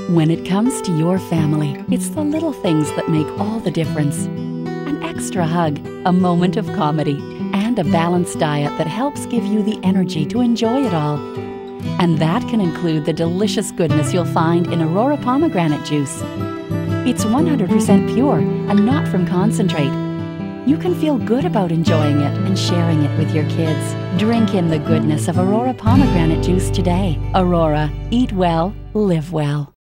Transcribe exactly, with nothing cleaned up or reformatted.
When it comes to your family, it's the little things that make all the difference. An extra hug, a moment of comedy, and a balanced diet that helps give you the energy to enjoy it all. And that can include the delicious goodness you'll find in Aurora Pomegranate Juice. It's one hundred percent pure and not from concentrate. You can feel good about enjoying it and sharing it with your kids. Drink in the goodness of Aurora Pomegranate Juice today. Aurora, eat well, live well.